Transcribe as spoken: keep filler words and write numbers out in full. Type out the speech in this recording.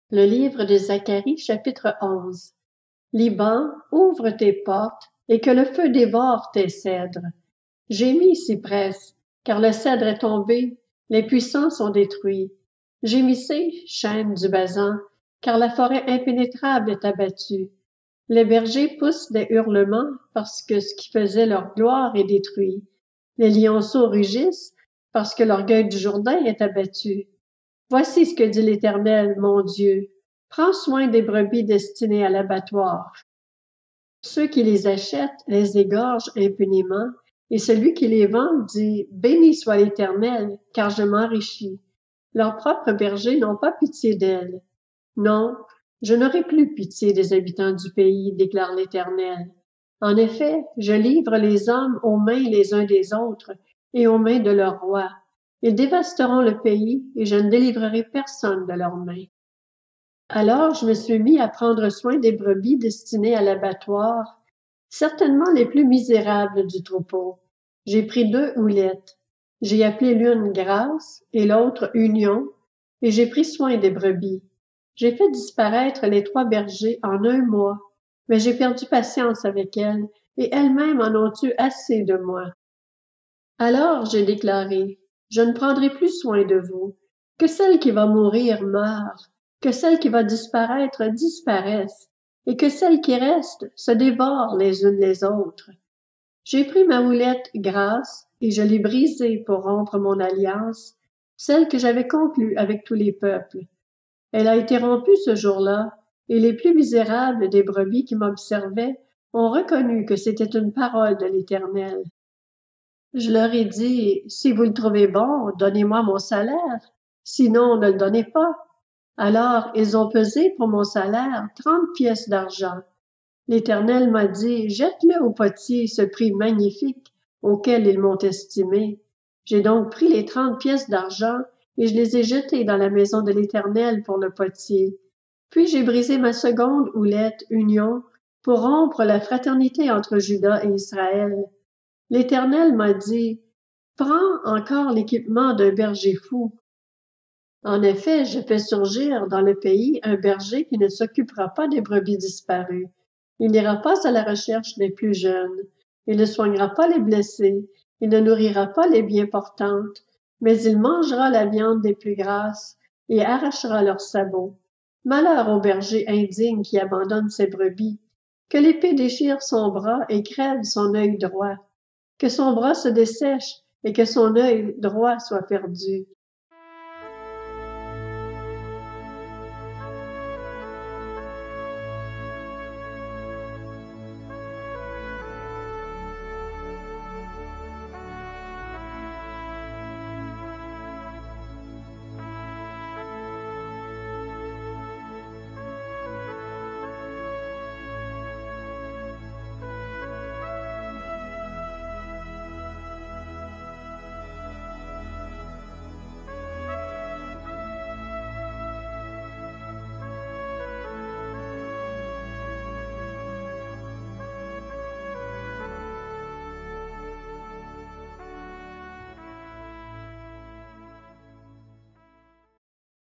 Le livre de Zacharie, chapitre onze. Liban, ouvre tes portes, et que le feu dévore tes cèdres. Gémis, cyprès, car le cèdre est tombé, les puissants sont détruits. Gémissez, chêne du Basan, car la forêt impénétrable est abattue. Les bergers poussent des hurlements, parce que ce qui faisait leur gloire est détruit. Les lionceaux rugissent, parce que l'orgueil du Jourdain est abattu. Voici ce que dit l'Éternel, mon Dieu. Prends soin des brebis destinées à l'abattoir. Ceux qui les achètent les égorgent impunément, et celui qui les vend dit, béni soit l'Éternel, car je m'enrichis. Leurs propres bergers n'ont pas pitié d'elles. Non, je n'aurai plus pitié des habitants du pays, déclare l'Éternel. En effet, je livre les hommes aux mains les uns des autres et aux mains de leurs rois. Ils dévasteront le pays, et je ne délivrerai personne de leurs mains. Alors je me suis mis à prendre soin des brebis destinées à l'abattoir, certainement les plus misérables du troupeau. J'ai pris deux houlettes. J'ai appelé l'une Grâce et l'autre Union, et j'ai pris soin des brebis. J'ai fait disparaître les trois bergers en un mois, mais j'ai perdu patience avec elles, et elles-mêmes en ont eu assez de moi. Alors j'ai déclaré, je ne prendrai plus soin de vous. Que celle qui va mourir meure, que celle qui va disparaître disparaisse, et que celles qui restent se dévorent les unes les autres. J'ai pris ma houlette Grâce, et je l'ai brisée pour rompre mon alliance, celle que j'avais conclue avec tous les peuples. Elle a été rompue ce jour-là, et les plus misérables des brebis qui m'observaient ont reconnu que c'était une parole de l'Éternel. Je leur ai dit, si vous le trouvez bon, donnez-moi mon salaire, sinon ne le donnez pas. Alors ils ont pesé pour mon salaire trente pièces d'argent. L'Éternel m'a dit, jette-le au potier ce prix magnifique auquel ils m'ont estimé. J'ai donc pris les trente pièces d'argent et je les ai jetées dans la maison de l'Éternel pour le potier. Puis j'ai brisé ma seconde houlette, Union, pour rompre la fraternité entre Juda et Israël. L'Éternel m'a dit, prends encore l'équipement d'un berger fou. En effet, je fais surgir dans le pays un berger qui ne s'occupera pas des brebis disparues. Il n'ira pas à la recherche des plus jeunes. Il ne soignera pas les blessés. Il ne nourrira pas les bien portantes. Mais il mangera la viande des plus grasses et arrachera leurs sabots. Malheur au berger indigne qui abandonne ses brebis. Que l'épée déchire son bras et crève son œil droit. Que son bras se dessèche et que son œil droit soit perdu.